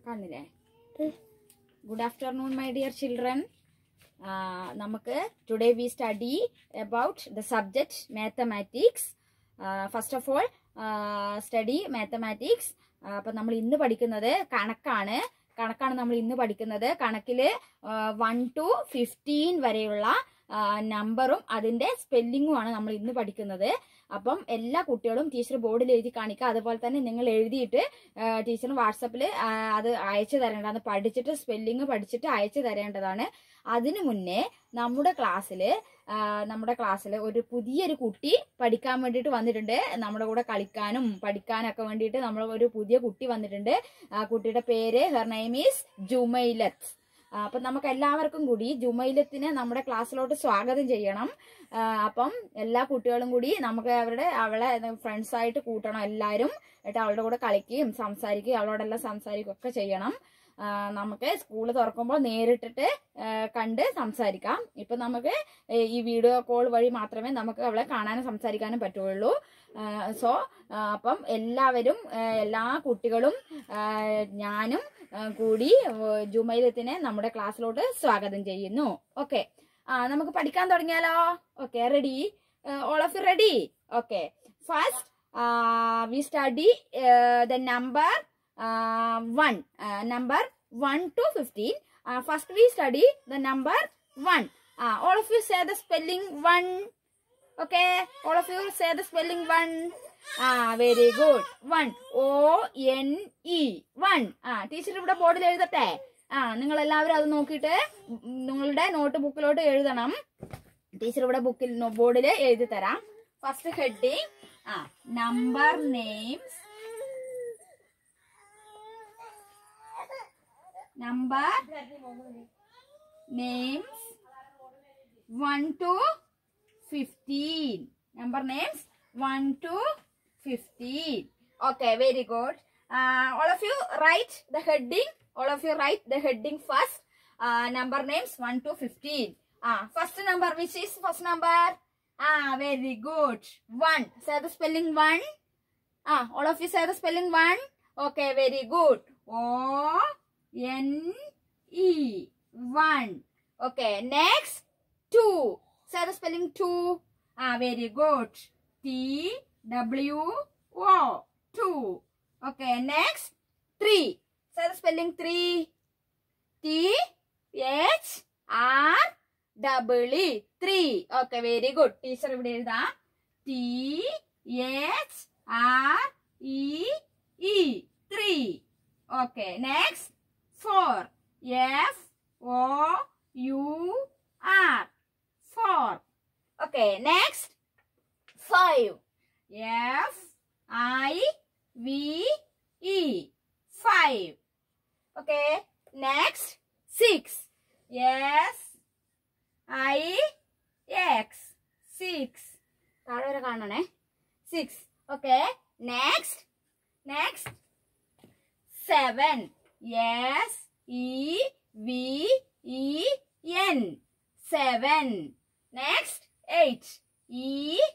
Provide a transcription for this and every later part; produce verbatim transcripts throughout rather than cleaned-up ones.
Good afternoon, my dear children. Uh, Namak, today we study about the subject mathematics. Uh, first of all, uh, study mathematics. അപ്പോൾ നമ്മൾ ഇന്ന് പഠിക്കുന്നത് കണക്കാണ്. കണക്കാണ് നമ്മൾ ഇന്ന് പഠിക്കുന്നത്. കണക്കിൽ വൺ ടു ഫിഫ്റ്റീൻ വരെയുള്ള നമ്പറും അതിൻ്റെ സ്പെല്ലിങ്ങുമാണ് നമ്മൾ ഇന്ന് പഠിക്കുന്നത്. അപ്പം എല്ലാ കുട്ടികളും ടീച്ചർ ബോർഡിൽ എഴുതി കാണിക്കുക. അതുപോലെ തന്നെ നിങ്ങൾ എഴുതിയിട്ട് ടീച്ചറിന് വാട്സപ്പിൽ അത് അയച്ചു തരേണ്ടതാണ്. പഠിച്ചിട്ട് സ്പെല്ലിങ് പഠിച്ചിട്ട് അയച്ചു തരേണ്ടതാണ്. അതിനു മുന്നേ നമ്മുടെ ക്ലാസ്സിൽ നമ്മുടെ ക്ലാസ്സിൽ ഒരു പുതിയൊരു കുട്ടി പഠിക്കാൻ വേണ്ടിയിട്ട് വന്നിട്ടുണ്ട്. നമ്മുടെ കൂടെ കളിക്കാനും പഠിക്കാനൊക്കെ വേണ്ടിയിട്ട് നമ്മൾ ഒരു പുതിയ കുട്ടി വന്നിട്ടുണ്ട്. ആ കുട്ടിയുടെ പേര് ഹെർ നെയിം ഈസ് ജുമൈലത്ത്. അപ്പം നമുക്ക് എല്ലാവർക്കും കൂടി ജുമൈലത്തിനെ നമ്മുടെ ക്ലാസ്സിലോട്ട് സ്വാഗതം ചെയ്യണം. അപ്പം എല്ലാ കുട്ടികളും കൂടി നമുക്ക് അവരുടെ അവളെ ഫ്രണ്ട്സായിട്ട് കൂട്ടണം എല്ലാവരും. എന്നിട്ട് അവളുടെ കൂടെ കളിക്കുകയും സംസാരിക്കുകയും അവളോടെല്ലാം സംസാരിക്കുകയും ഒക്കെ ചെയ്യണം. നമുക്ക് സ്കൂൾ തുറക്കുമ്പോൾ നേരിട്ടിട്ട് കണ്ട് സംസാരിക്കാം. ഇപ്പം നമുക്ക് ഈ വീഡിയോ കോൾ വഴി മാത്രമേ നമുക്ക് അവളെ കാണാനും സംസാരിക്കാനും പറ്റുള്ളൂ. സോ അപ്പം എല്ലാവരും എല്ലാ കുട്ടികളും ഞാനും കൂടി ജുമൈലത്തിനെ നമ്മുടെ ക്ലാസ്സിലോട്ട് സ്വാഗതം ചെയ്യുന്നു. ഓക്കെ, ആ നമുക്ക് പഠിക്കാൻ തുടങ്ങിയാലോ? Okay, ready? All of you ready? Okay, first we study the number Uh, one uh, number one to fifteen. Uh, first we study the number one. Uh, all of you say the spelling one. Okay, all of you say the spelling one. Ah, very good. One, O N E, one. Ah, teacher ഇവിടെ ബോർഡിൽ എഴുതട്ടെ. ആ നിങ്ങൾ എല്ലാവരും അത് നോക്കിയിട്ട് നിങ്ങളുടെ not ബുക്കിലോട്ട് എഴുതണം. ടീച്ചർ ഇവിടെ ബുക്കിൽ ബോർഡിൽ എഴുതി തരാം. ഫസ്റ്റ് ഹെഡിങ് ആ number names. Number names one to fifteen. Number names one to fifteen. Okay, very good. Uh, all of you write the heading. All of you write the heading first. Uh, number names one to fifteen. Ah, uh, first number, which is first number? Ah, very good. One. Say the spelling one. Ah, all of you say the spelling one. Okay, very good. O N E, one. Okay, next two. Say the spelling two. Ah, very good. T W O, two. Okay, next three. Say the spelling three. T H R double E, three. Okay, very good. Teacher ഇവിടെ എഴുതാം. T H R E E, three. Okay, next four. F O U R, four. Okay, next five. F I V E, five. Okay, next six. S I X, six. താഴെ വരെ കാണണേ. six. Okay, next next seven. S E V E N, seven. Next eight. E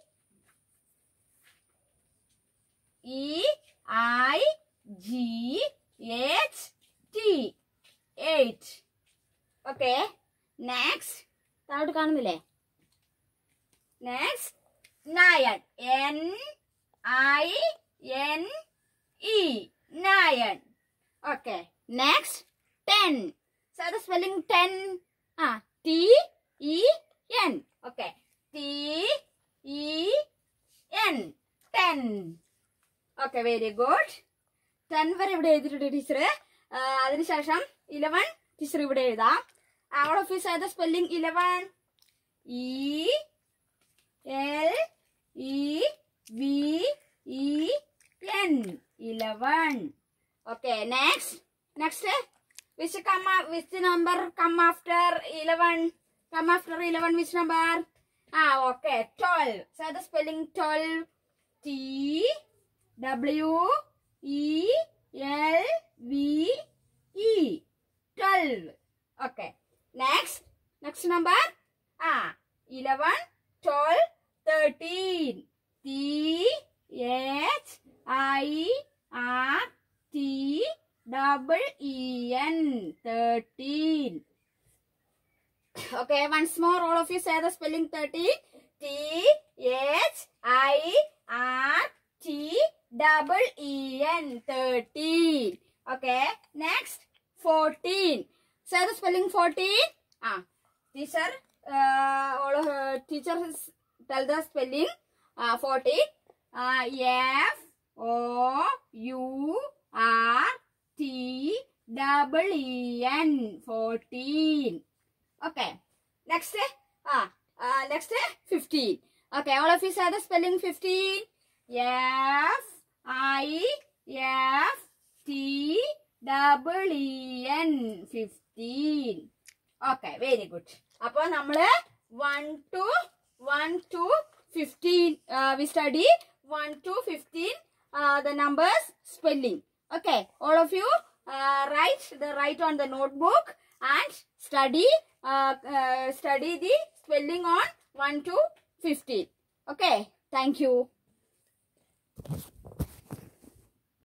E I G H T, eight. Okay, next താഴോട്ട് കാണുന്നില്ലേ? Next nine. N I N E, nine. Okay, next ten. Say the spelling ten. Ah, T E N. Okay, T E N, ten. Okay, very good. ten വരെ ഇവിടെ എഴുതിയിട്ടുണ്ട് teacher. അതിനുശേഷം eleven teacher ഇവിടെ എഴുതാം. All of you say the spelling eleven. E L E V E N, eleven. Okay, next next which come which number come after eleven? Come after eleven, which number? Ah, okay, twelve. Say the spelling twelve. T W E L V E, twelve. Okay, next next number. Ah, eleven, twelve, thirteen. T H I R T double E N, thirteen. Okay, once more, all of you say the spelling thirteen. T H I R T double E N, thirteen. Okay, next, fourteen. Say the spelling fourteen. Ah, teacher, uh, all of uh, teachers tell the spelling. Uh, fourteen. Uh, F O U R T double E N, fourteen. Okay, next, uh, uh, next, fifteen. Okay, all of you say the spelling fifteen. F I F T double E N, fifteen. Okay, very good. Appo nammal one to one to fifteen uh, we study one to fifteen uh, the numbers spelling. Okay, all of you uh, write the write on the notebook and study uh, uh, study the spelling on one to fifteen. Okay, thank you.